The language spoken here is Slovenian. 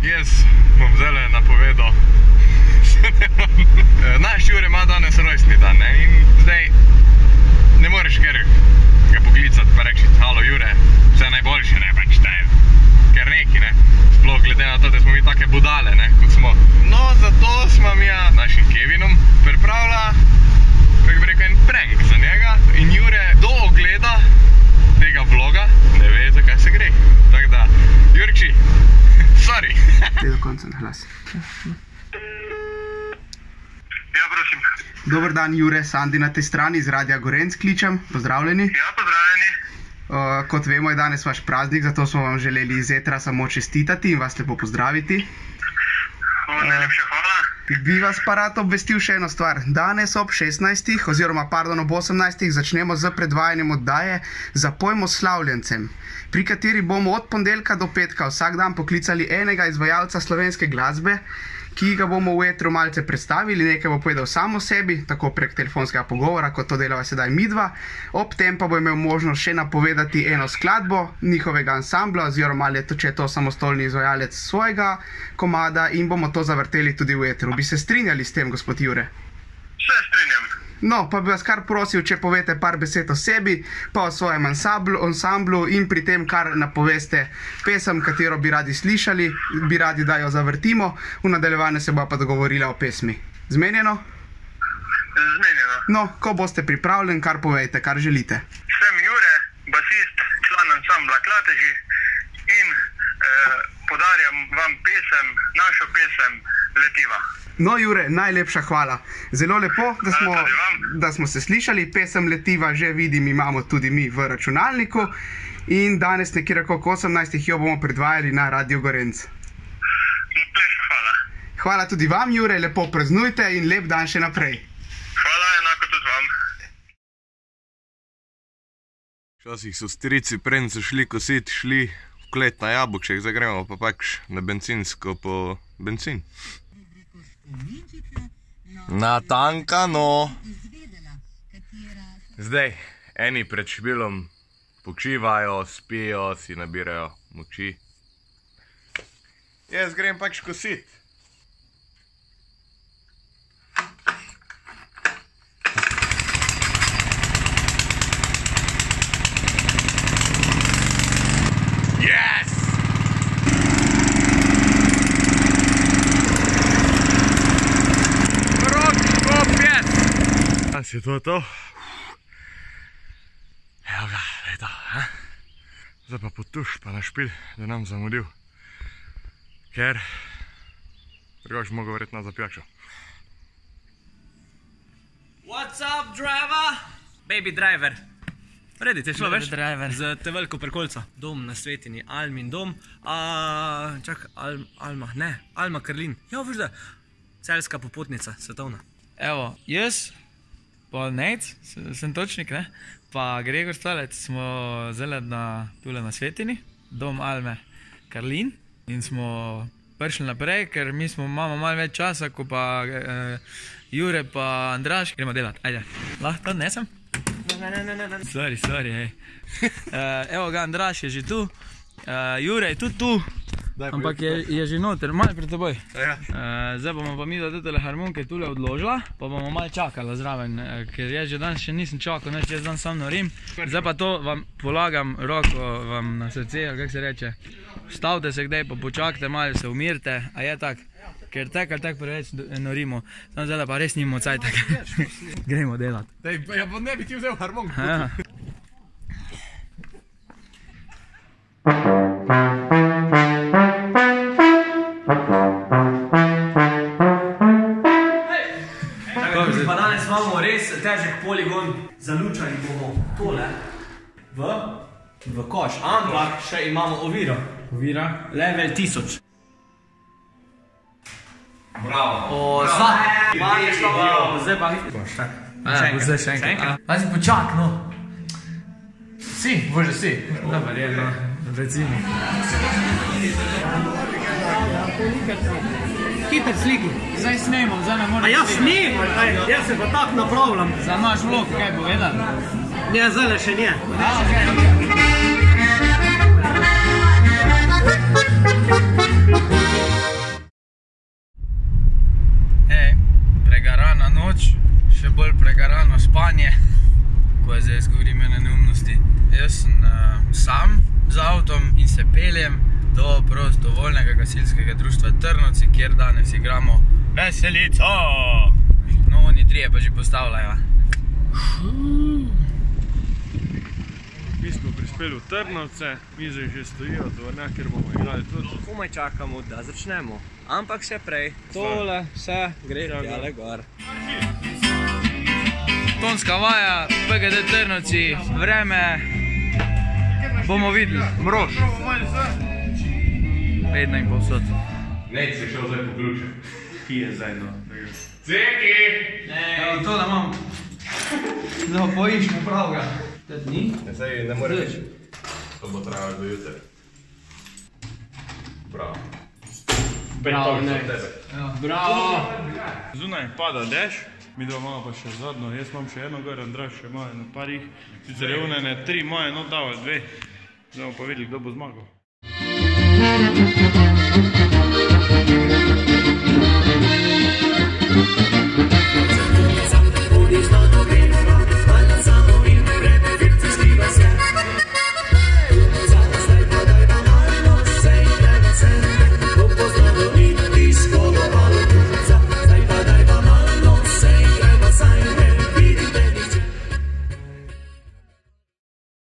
Jaz bom zdaj napovedal. Naš Jure ima danes rojstni dan, ne? In zdaj ne moreš kar ga poklicati pa reči, halo Jure, vse najboljše, ne, pač da je kar neki, ne? Sploh glede na to, da smo mi take budale, ne, kot smo. No, zato smo mi našim Kevinom pripravila, kako bi rekel, en prank za njega. In Jure do ogleda tega vloga ne ve, za kaj se gre. Tako da, Jurči, sorry. Te do konca na glas. Ja, prosim. Dober dan, Jure, Sandi na tej strani, iz Radia Gorenc kličem. Pozdravljeni. Ja, pozdravljeni. Kot vemo, je danes vaš praznik, zato smo vam želeli iz etra samo čestitati in vas lepo pozdraviti. Najlepša hvala. Bi vas pa rad obvestil še eno stvar. Danes ob 16, oziroma pardon, ob 18 začnemo z predvajanjem oddaje Zapojmo slavljencem, pri kateri bomo od ponedeljka do petka vsak dan poklicali enega izvajalca slovenske glasbe, ki ga bomo v etru malce predstavili, nekaj bo povedal sam o sebi, tako prek telefonskega pogovora, kot to delava sedaj midva. Ob tem pa bo imel možnost še napovedati eno skladbo njihovega ansambla, oziroma če je to samostojni izvajalec svojega komada, in bomo to zavrteli tudi v etru. Bi se strinjali s tem, gospod Jure? Se strinjam. No, pa bi vas kar prosil, če povete par besed o sebi, pa o svojem ansamblu in pri tem kar napoveste pesem, katero bi radi slišali, bi radi, da jo zavrtimo, v nadaljevanju se bo pa dogovorila o pesmi. Zmenjeno? Zmenjeno. No, ko boste pripravljeni, kar povejte, kar želite. Sem Jure, basist, član ansambla Klateži in podarjam vam pesem, našo pesem Letiva. No, Jure, najlepša hvala. Zelo lepo, da smo se slišali. Pesem Letiva že vidim, imamo tudi mi v računalniku. In danes nekje okrog 18 jo bomo predvajali na Radio Gorenc. Najlepša hvala. Hvala tudi vam, Jure, lepo praznujte in lep dan še naprej. Hvala, enako tudi vam. Včasih so strici, preden so šli kosit, šli v klet na jabolček, zdaj gremo pa pač na bencinsko po benzin. Natankano. Zdaj, eni pred špilom počivajo, spijo, si nabirajo moči. Jaz grem pač kosit. Yes! Je to? Evo ga, je to, Zdaj pa potuš, pa na špil, da nam zamudil. Ker drugač mogo verjetno zapijačo. What's up, driver? Baby driver. Redi, te šlo, veš? Za te veliko prekolco. Dom na Svetini, Almin dom. Čak, Alma Karlin. Ja, veš da, celjska popotnica, svetovna. Evo, jaz, pa Nejc, sem točnik, ne? Pa Gregor Stalec smo zdaj tule na Svetini, dom Alme Karlin. In smo prišli naprej, ker mi imamo malo več časa, ko pa Jure pa Andraž. Gremo delati, ajde. Lahko to nesem? Ne. Sorry, hej. Evo ga, Andraž je že tu, Jure je tudi tu. Ampak je že noter, malo pred teboj. Zdaj bomo pa mi tole harmonike tule odložila, pa bomo malo čakala zraven, ker jaz že danes še nisem čakal, jaz dan sam norim. Zdaj pa to vam polagam roko vam na srce, kako se reče. Stavite se kdaj, pa počakajte malo, se umirite, a je tak? Ker tak ali tak preveč norimo, samo zdaj pa res nimamo cajtak. Gremo delati. Ja pa ne bi ti vzel harmoniko. Pa danes imamo res težek poligon. Zalučali bomo tole v koš, ampak še imamo oviro. Ovira? Level 1000. Bravo. Zdaj pa Zdaj še enkrat. Pazi, počak, no. Si, bože si. Dobar je, no. Recimo. Hiter sliki. Zdaj snemo, zdaj ne morem. A jaz snemam, jaz se pa tak napravljam. Za naš vlog, kaj bo vedel? Ne, zdaj še nje. Okay. potovanje, ko je zdaj govorim ene neumnosti. Jaz sem sam z avtom in se peljem do prostovoljnega gasilskega društva Trnovci, kjer danes igramo veselico. No, oni trije pa že postavljajo. Mi smo prispeli v Trnovce, mize že stojijo, tovornjak, kjer bomo igrali tudi. Komaj čakamo, da začnemo. Ampak še prej, tole vse gre tjale gor. Tonska vaja, PGD Trnovci, vreme bomo videli. Mrož! Vedno in povsod. Nec se šel zdaj po ključe. Ki je zdaj, no. Ceki! Evo, to da imam. Zdaj poišmo pravga. Teti ni? Saj ne more več. To bo trajalo do jutra. Bravo. Bravo, ne. Bravo! Zunaj pada dež, mi dva imamo pa še zadnjo. Jaz imam še eno gor, Andraž še ima na parih. Sicer je unene 3 moje, no dava 2. Zdaj bomo pa videli, kdo bo zmagal.